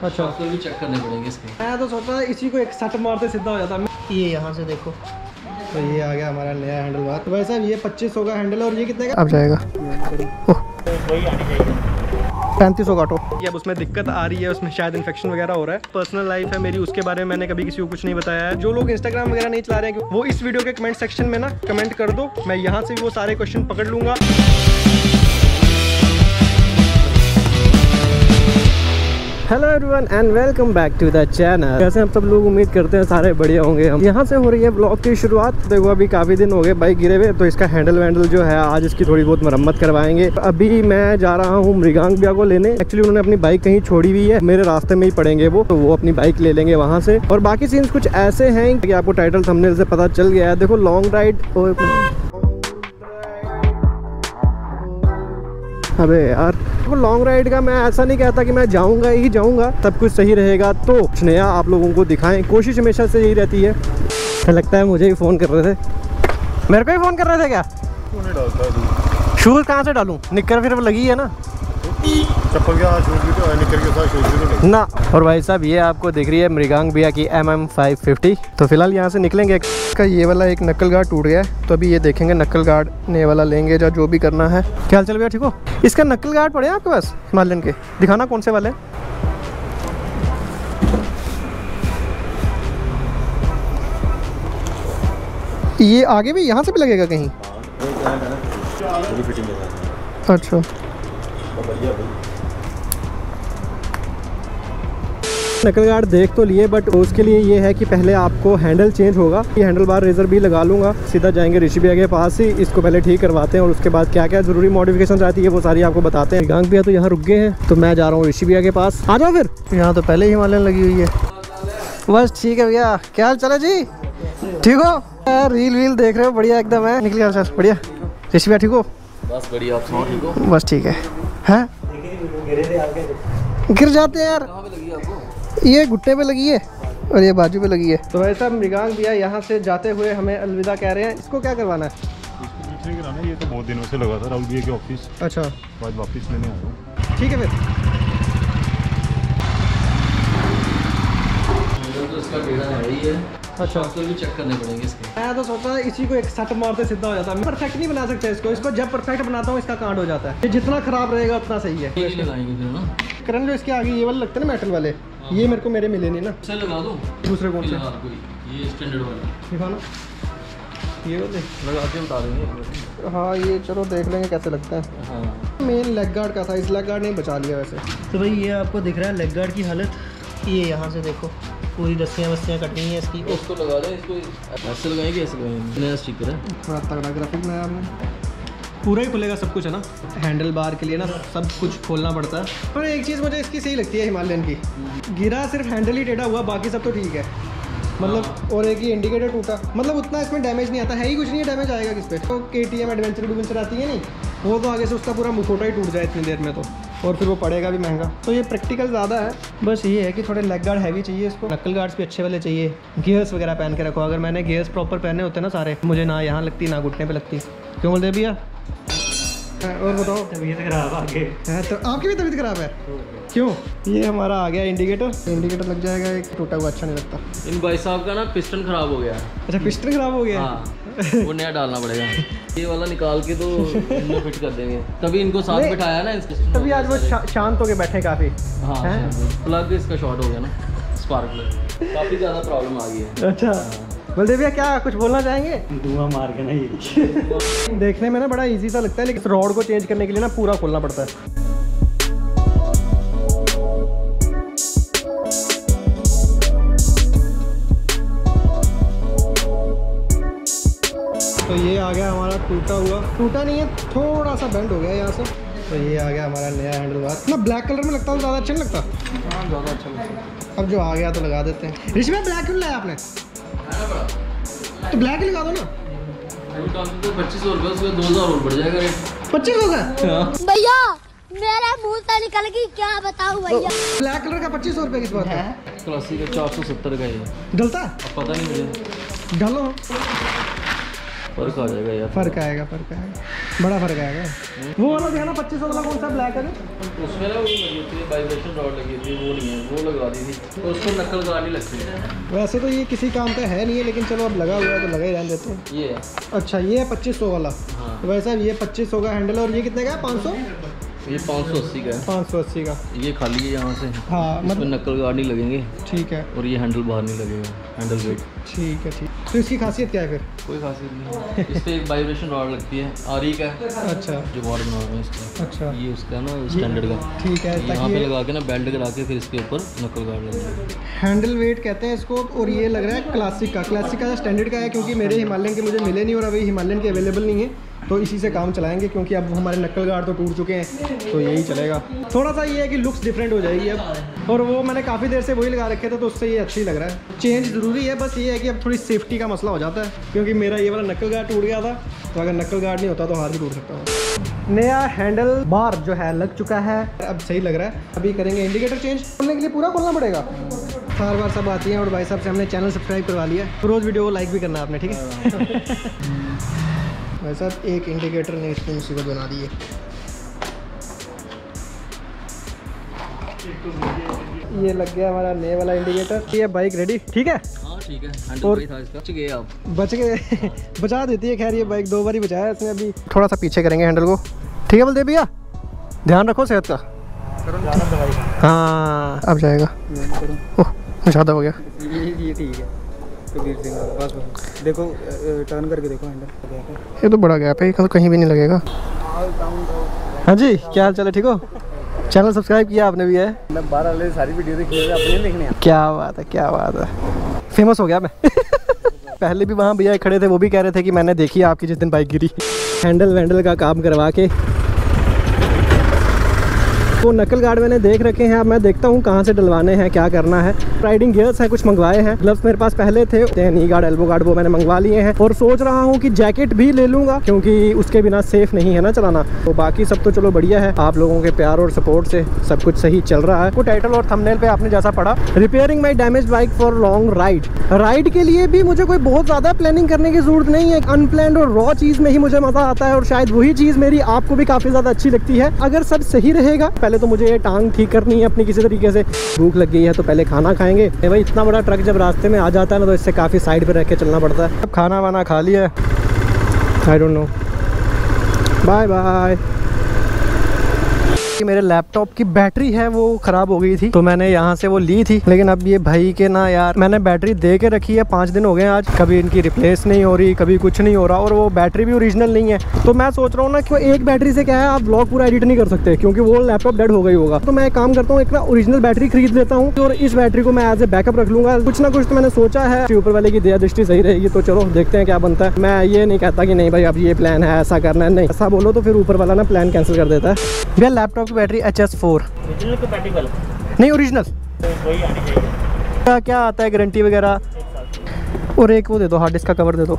अच्छा, तो भी चेक करने पड़ेंगे इसके। मैं तो सोचा इसी को एक सट मारते सीधा हो जाता। ये यहाँ से देखो, तो ये आ गया हमारा नया हैंडल बार। तो वैसे ये 2500 का हैंडल है और ये कितने का अब जाएगा? 3500 काटो। ये अब उसमें दिक्कत आ रही है, उसमें शायद इन्फेक्शन वगैरह हो रहा है। पर्सनल लाइफ है मेरी, उसके बारे में मैंने कभी किसी को कुछ नहीं बताया है। जो लोग इंस्टाग्राम वगैरह नहीं चला रहे हैं वो इस वीडियो के कमेंट सेक्शन में ना कमेंट कर दो, मैं यहाँ से भी वो सारे क्वेश्चन पकड़ लूँगा। Hello everyone and welcome back to the channel. कैसे हम सब लोग उम्मीद करते हैं सारे बढ़िया होंगे। हम यहाँ से हो रही है ब्लॉग की शुरुआत। देखो अभी काफ़ी दिन हो गए बाइक गिरे हुए, तो इसका हैंडल वैंडल जो है आज इसकी थोड़ी बहुत मरम्मत करवाएंगे। अभी मैं जा रहा हूँ मृगांक भैया को लेने। एक्चुअली उन्होंने अपनी बाइक कहीं छोड़ी हुई है, मेरे रास्ते में ही पड़ेंगे वो, तो वो अपनी बाइक ले लेंगे वहाँ से। और बाकी सीन्स कुछ ऐसे हैं कि आपको टाइटल थंबनेल से पता चल गया है। देखो लॉन्ग राइड। अबे यार, वो लॉन्ग राइड का मैं ऐसा नहीं कहता कि मैं जाऊंगा ही जाऊंगा, सब कुछ सही रहेगा तो नया आप लोगों को दिखाएं। कोशिश हमेशा से यही रहती है। लगता है मुझे ही फ़ोन कर रहे थे, मेरे को ही फ़ोन कर रहे थे क्या? शूज़ कहाँ से डालूं? निक्कर फिर लगी है ना, चप्पल के शूज़ भी तो है, निक्कर के साथ शूज़ भी तो ना। और भाई साहब ये आपको दिख रही है मृगांक भैया की MM 550। तो फिलहाल यहाँ से निकलेंगे। इसका ये वाला एक नक्कल गार्ड टूट गया है, तो अभी ये देखेंगे नक्कल गार्ड ने वाला लेंगे जो भी करना है। क्या हाल चल भैया, ठीक हो? इसका नक्कल गार्ड पड़े हैं आपके पास हिमालयन के? दिखाना कौन से वाले। ये आगे भी यहाँ से भी लगेगा कहीं? अच्छा, नकल गार्ड देख तो लिए, बट उसके लिए ये है कि पहले आपको हैंडल चेंज होगा। ये हैंडल बार रेजर भी लगा लूँगा, सीधा जाएंगे ऋषि भैया के पास ही, इसको पहले ठीक करवाते हैं और उसके बाद क्या क्या ज़रूरी मॉडिफिकेशन आती है वो सारी आपको बताते हैं। गांग भैया तो यहाँ रुक गए हैं, तो मैं जा रहा हूँ ऋषि भैया के पास। आ जाओ फिर, यहाँ तो पहले ही हिमालयन लगी हुई है। बस ठीक है भैया, क्या हाल चला जी? ठीक हो यार? रील वील देख रहे हो? बढ़िया एकदम है। निकल गया सर, बढ़िया। ऋषि भैया ठीक हो? बस बढ़िया, आप ठीक हो? बस ठीक है। हैं गिर जाते हैं यार। ये घुटने पे लगी है और ये बाजू पे लगी है। तो वैसा मृगांक भैया यहाँ से जाते हुए हमें अलविदा कह रहे हैं। इसको क्या करवाना है? इसको कराना है। ये तो बहुत दिनों से लगा था राहुल भैया के ऑफिस। अच्छा, बाद वापस लेने आया हूँ। ठीक है फिर। तो इसका टेढ़ा है ही है। अच्छा, तो भी चेक करने पड़ेंगे इसके। मैं तो सोचा इसी को एक सट मारते सीधा हो जाता है। परफेक्ट नहीं बना सकते इसको जब परफेक्ट बनाता हूँ इसका कांड हो जाता है। ये जितना खराब रहेगा उतना सही है। लगाएंगे फिर ना। करण जो इसके आगे ये वाले लगते हैं ना मेटल वाले, ये मेरे को मेरे मिले नहीं ना। से लगा दो। दूसरे कौन से? ये स्टैंडर्ड वाला दिखाना, ये वाले लगा के बता देंगे। हाँ ये चलो देख लेंगे कैसे लगता है। हाँ, मेन लेग गार्ड का था, इस लेग गार्ड ने बचा लिया वैसे। तो भाई ये आपको दिख रहा है लेग गार्ड की हालत। ये यहाँ से देखो पूरी रस्सियाँ वस्सियाँ कट गई हैं इसकी। इसको लगा दें, इसको ऐसे लगाएंगे, ऐसे लगाएंगे। नया स्टिकर है, थोड़ा तगड़ा ग्राफिक में आपने पूरा ही खुलेगा सब कुछ है ना। हैंडल बार के लिए ना सब कुछ खोलना पड़ता है। पर एक चीज़ मुझे इसकी सही लगती है हिमालयन की, गिरा सिर्फ हैंडल ही टेढ़ा हुआ, बाकी सब तो ठीक है मतलब। और एक ही इंडिकेटर टूटा, मतलब उतना इसमें डैमेज नहीं आता है ही कुछ नहीं है। डैमेज आएगा किस पे? तो KTM एडवेंचर आती है नहीं, वो तो आगे से उसका पूरा मुखोटा ही टूट जाए इतनी देर में तो, और फिर वो पड़ेगा भी महंगा। तो ये प्रैक्टिकल ज़्यादा है। बस ये है कि थोड़े लेग गार्ड हैवी चाहिए इसको, नक्कल गार्ड्स भी अच्छे वाले चाहिए। गियर्स वगैरह पहन के रखो। अगर मैंने गियर्स प्रॉपर पहने होते ना सारे, मुझे ना यहाँ लगती ना घुटने पे लगती। क्यों बोलते भैया? और बताओ। तबीयत खराब आगे है तो आपकी भी तबीयत खराब है? क्यों? ये हमारा आ गया इंडिकेटर लग जाएगा। एक टूटा हुआ अच्छा नहीं लगता। इन भाई साहब का ना पिस्टन खराब हो गया है। अच्छा, पिस्टन खराब हो गया? हाँ, वो नया डालना पड़ेगा। ये वाला निकाल के तो इनको फिट कर देंगे। तभी इनको साथ बिठाया ना, तभी आज वो शांत होके बैठे काफ़ी। हाँ, प्लग इसका शॉर्ट हो गया ना, स्पार्क प्लग। काफ़ी ज़्यादा प्रॉब्लम आ गई है। अच्छा बलदेव भैया क्या कुछ बोलना चाहेंगे? धुआं मार के ना ये देखने में ना बड़ा इजी सा लगता है, लेकिन रॉड को चेंज करने के लिए ना पूरा खोलना पड़ता है। तो ये आ गया हमारा टूटा नहीं है, थोड़ा सा बेंड हो गया यहाँ से। तो ये आ गया हमारा नया हैंडल बार ना। ब्लैक कलर में लगता है ज़्यादा अच्छा नहीं लगता? हाँ ज़्यादा अच्छा लगता है। अब जो आ गया तो लगा देते हैं। ऋषि भाई ब्लैक क्यों लाया आपने? तो ब्लैक ही लगा दो ना। तो 2500 रुपये, उसमें 2000 और बढ़ जाएगा रेट। 2500 का? भैया मेरे मुंह से निकल गई, क्या बताऊं भैया। ब्लैक कलर का 2500 रुपये किस बात है? क्लासिक का 470 का है। डलता है? अब पता नहीं मुझे। डालो। फर्क आ जाएगा यार, फ़र्क आएगा, बड़ा फ़र्क आएगा। वो वाला देखा ना 2500 वाला, कौन सा ब्लैक है? उसमें ना वो लगी थी वाइब्रेशन रॉड लगी थी, वो नहीं है, वो लगा दी थी तो उसको नकल गार्ड नहीं लगती। वैसे तो ये किसी काम का है नहीं है, लेकिन चलो अब लगा हुआ है तो लगा ही रहने देते हैं। ये है। अच्छा ये है 2500 वाला। हाँ। तो वैसे ये 2500 का हैंडल, और ये कितने का है? 500? ये 580 का है। 580 का। ये खाली है यहाँ से। हाँ इसमें मतलब नकल गार्ड नहीं लगेंगे ठीक है, और ये हैंडल बाहर नहीं लगेगा, हैंडल वेट। ठीक है। तो इसकी खासियत क्या है फिर? कोई खासियत नहीं है। इस पर एक वाइब्रेशन रॉड लगती है, आरी का है अच्छा जो बाहर बना हुआ है इसका। अच्छा ये उसका ना स्टैंडर्ड का। ठीक है, यहाँ ताकि पे ये लगा के ना बेल्ट करा के फिर इसके ऊपर नकल गार्ड लगेगा। हैंडल वेट कहते हैं इसको। और ये लग रहा है क्लासिक का स्टैंडर्ड का है, क्योंकि मेरे हिमालयन के मुझे मिले नहीं और अभी हिमालयन के अवेलेबल नहीं है, तो इसी से काम चलाएंगे, क्योंकि अब हमारे नकल गार्ड तो टूट चुके हैं, तो यही चलेगा। थोड़ा सा ये है कि लुक्स डिफरेंट हो जाएगी अब, और वो मैंने काफ़ी देर से वही लगा रखे थे, तो उससे ये अच्छी लग रहा है। चेंज ज़रूरी है, बस ये है कि अब थोड़ी सेफ्टी का मसला हो जाता है, क्योंकि मेरा ये वाला नकल गार्ड टूट गया था, तो अगर नकल गार्ड नहीं होता तो हाथ भी टूट सकता है। नया हैंडल बार जो है लग चुका है, अब सही लग रहा है। अभी करेंगे इंडिकेटर चेंज। खोलने के लिए पूरा खोलना पड़ेगा, बार बार सब आती हैं। और भाई साहब से हमने चैनल सब्सक्राइब करवा लिया, तो रोज़ वीडियो को लाइक भी करना आपने, ठीक है? भाई साहब एक इंडिकेटर ने इसकी मुसीबत बना दी है। ये लग गया हमारा नए वाला इंडिकेटर। ये बाइक रेडी, ठीक है? हाँ ठीक है। हैंडल और वही था इसका। बच गए आप। बच गए। बचा देती है, खैर ये बाइक 2 बार ही बचाया इसने। अभी थोड़ा सा पीछे करेंगे हैंडल को, ठीक है? बलदेव भैया ध्यान रखो सेहत का। हाँ अब जाएगा। ओह ज़्यादा हो गया। ये ठीक है। कबीर सिंह बस देखो, टर्न करके देखो हैंडल। ये तो बड़ा गैप है, तो कहीं भी नहीं लगेगा। हाँ जी, क्या हाल चाल है? ठीक हो? चैनल सब्सक्राइब किया आपने भी है? मैं 12 वाले सारी वीडियो देखी है, अपने देखने। क्या बात है, क्या बात है। फेमस हो गया मैं। पहले भी वहाँ भैया खड़े थे, वो भी कह रहे थे कि मैंने देखी है आपकी जिस दिन बाइक गिरी। हैंडल वैंडल का काम करवा के वो नकल गार्ड मैंने देख रखे हैं। अब मैं देखता हूँ कहाँ से डलवाने हैं, क्या करना है। राइडिंग गियर्स हैं, कुछ मंगवाए हैं। ग्लव्स मेरे पास पहले थे, नी गार्ड, एल्बो गार्ड, वो मैंने मंगवा लिए हैं। और सोच रहा हूँ कि जैकेट भी ले लूँगा, क्योंकि उसके बिना सेफ नहीं है ना चलाना। तो बाकी सब तो चलो बढ़िया है, आप लोगों के प्यार और सपोर्ट से सब कुछ सही चल रहा है। वो टाइटल और थंबनेल पे आपने जैसा पढ़ा, repairing my damage bike for long ride के लिए भी मुझे कोई बहुत ज़्यादा प्लानिंग करने की जरूरत नहीं है। अनप्लान्ड और रॉ चीज़ में ही मुझे मज़ा आता है, और शायद वही चीज़ मेरी आपको भी काफ़ी ज़्यादा अच्छी लगती है। अगर सब सही रहेगा, पहले तो मुझे ये टांग ठीक करनी है अपनी किसी तरीके से। भूख लग गई है तो पहले खाना खाएंगे। भाई इतना बड़ा ट्रक जब रास्ते में आ जाता है ना, तो इससे काफ़ी साइड पे रख के चलना पड़ता है। अब खाना वाना खा लिया, I don't know, bye bye. मेरे लैपटॉप की बैटरी है वो ख़राब हो गई थी, तो मैंने यहाँ से वो ली थी। लेकिन अब ये भाई के ना यार, मैंने बैटरी दे के रखी है, 5 दिन हो गए आज, कभी इनकी रिप्लेस नहीं हो रही, कभी कुछ नहीं हो रहा, और वो बैटरी भी ओरिजिनल नहीं है। तो मैं सोच रहा हूँ ना कि एक बैटरी से क्या है, आप ब्लॉग पूरा एडिट नहीं कर सकते, क्योंकि वो लैपटॉप डेड हो गई होगा। तो मैं एक काम करता हूँ, एक ना ओरिजिनल बैटरी खरीद लेता हूँ, और इस बैटरी को मैं एज ए बैकअप रख लूँगा। कुछ ना कुछ तो मैंने सोचा है, ऊपर वाले की दया दृष्टि सही रहेगी तो चलो देखते हैं क्या बनता है। मैं ये नहीं कहता कि नहीं भाई अब ये प्लान है, ऐसा करना है, नहीं। ऐसा बोलो तो फिर ऊपर वाला ना प्लान कैंसिल कर देता है। भैया लैपटॉप की बैटरी HS4 ओरिजिनल कंपैटिबल नहीं, ओरिजिनल वही आनी चाहिए। क्या आता है गारंटी वगैरह? और एक वो दे दो, हार्ड डिस्क का कवर दे दो।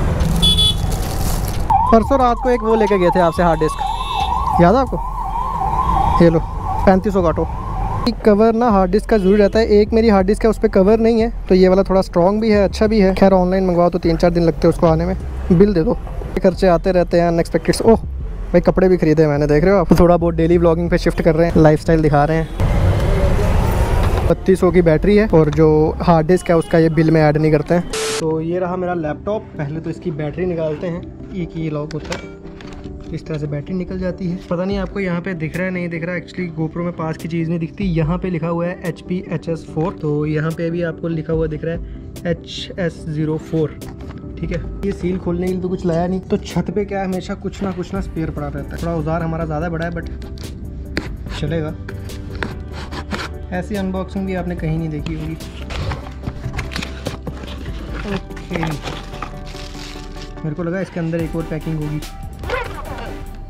परसों रात को एक वो लेके गए थे आपसे, हार्ड डिस्क, याद है आपको? ये लो 3500 काटो। एक कवर ना हार्ड डिस्क का जरूरी रहता है। एक मेरी हार्ड डिस्क है, उस पर कवर नहीं है, तो ये वाला थोड़ा स्ट्रॉन्ग भी है, अच्छा भी है। खैर ऑनलाइन मंगवाओ तो 3-4 दिन लगते हैं उसको आने में। बिल दे दो, खर्चे आते रहते हैं अनएक्सपेक्टेड। ओह भाई कपड़े भी खरीदे मैंने, देख रहे हो आप? थोड़ा बहुत डेली व्लॉगिंग पे शिफ्ट कर रहे हैं, लाइफस्टाइल दिखा रहे हैं। 3200 की बैटरी है, और जो हार्ड डिस्क है उसका ये बिल में ऐड नहीं करते हैं। तो ये रहा मेरा लैपटॉप। पहले तो इसकी बैटरी निकालते हैं, एक ये लॉक होता है, इस तरह से बैटरी निकल जाती है। पता नहीं आपको यहाँ पे दिख रहा है नहीं दिख रहा, एक्चुअली गोप्रो में पास की चीज़ नहीं दिखती। यहाँ पे लिखा हुआ है HP HS4, तो यहाँ पे भी आपको लिखा हुआ दिख रहा है HS04, ठीक है। ये सील खोलने के लिए तो कुछ लाया नहीं, तो छत पे क्या है, हमेशा कुछ ना स्पेयर पड़ा रहता है। थोड़ा औजार हमारा ज़्यादा बड़ा है, बट चलेगा। ऐसी अनबॉक्सिंग भी आपने कहीं नहीं देखी होगी। ओके, मेरे को लगा इसके अंदर एक और पैकिंग होगी।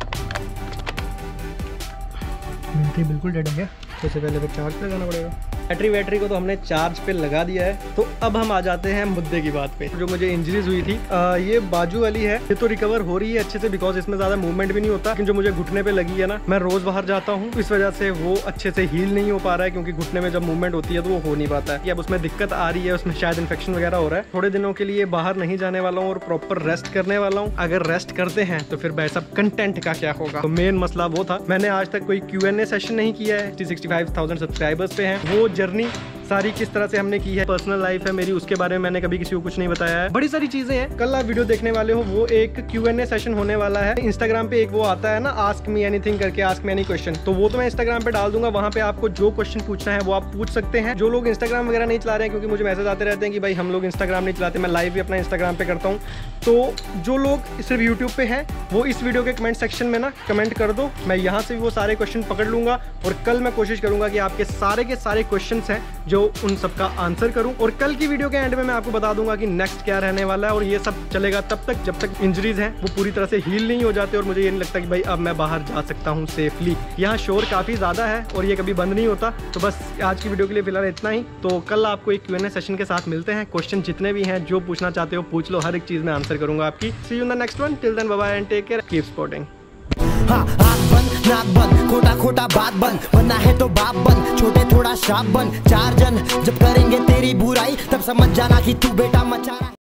बैटरी बिल्कुल डेड है क्या? सबसे पहले तो चार्ज लगाना पड़ेगा। बैटरी को तो हमने चार्ज पे लगा दिया है। तो अब हम आ जाते हैं मुद्दे की बात पे। जो मुझे इंजरीज हुई थी ये बाजू वाली है, ये तो रिकवर हो रही है अच्छे से बिकॉज इसमें ज्यादा मूवमेंट भी नहीं होता। लेकिन जो मुझे घुटने पे लगी है ना, मैं रोज बाहर जाता हूँ, इस वजह से वो अच्छे से हील नहीं हो पा रहा है क्योंकि घुटने में जब मूवमेंट होती है तो वो हो नहीं पाता है। अब उसमें दिक्कत आ रही है, उसमें शायद इन्फेक्शन वगैरह हो रहा है। थोड़े दिनों के लिए बाहर नहीं जाने वाला हूँ और प्रॉपर रेस्ट करने वाला हूँ। अगर रेस्ट करते हैं तो फिर भाई सब कंटेंट का क्या होगा। तो मेन मसला वो था, मैंने आज तक कोई Q&A सेशन नहीं किया है। 65,000 सब्सक्राइबर्स पे हैं। वो जर्नी सारी किस तरह से हमने की है, पर्सनल लाइफ है मेरी, उसके बारे में मैंने कभी किसी को कुछ नहीं बताया है। बड़ी सारी चीजें हैं। कल आप वीडियो देखने वाले हो, वो एक Q&A सेशन होने वाला है। इंस्टाग्राम पे एक वो आता है ना, आस्क मी एनीथिंग करके, आस्क मी एनी क्वेश्चन, तो वो तो मैं इंस्टाग्राम पे डाल दूंगा। वहां पे आपको जो क्वेश्चन पूछना है वो आप पूछ सकते हैं। जो लोग इंस्टाग्राम वगैरह नहीं चला रहे हैं, क्योंकि मुझे मैसेज आते रहते हैं कि भाई हम लोग इंस्टाग्राम नहीं चलाते, मैं लाइव भी अपना इंस्टाग्राम पे करता हूँ। तो जो लोग सिर्फ यूट्यूब पे हैं वो इस वीडियो के कमेंट सेक्शन में ना कमेंट कर दो, मैं यहाँ से भी वो सारे क्वेश्चन पकड़ लूंगा और कल मैं कोशिश करूंगा कि आपके सारे के सारे क्वेश्चंस हैं जो उन सबका आंसर करूं। और कल की वीडियो के एंड में मैं आपको बता दूंगा कि नेक्स्ट क्या रहने वाला है। और ये सब चलेगा तब तक जब तक इंजरीज हैं वो पूरी तरह से हील नहीं हो जाते और मुझे ये नहीं लगता कि भाई अब मैं बाहर जा सकता हूं सेफली। यहाँ शोर काफ़ी ज़्यादा है और ये कभी बंद नहीं होता। तो बस आज की वीडियो के लिए फिलहाल इतना ही। तो कल आपको एक Q&A सेशन के साथ मिलते हैं। क्वेश्चन जितने भी हैं, जो पूछना चाहते हो पूछ लो, हर एक चीज़ में आंसर करूंगा आपकी। See you in the next one, till then bye bye and take care, keep sporting. हाँ, आँख बंद नाक बंद, खोटा खोटा बात बंद, बनना है तो बाप बन, छोटे थोड़ा शाप बन। चार जन जब करेंगे तेरी बुराई तब समझ जाना कि तू बेटा मचा रहा है।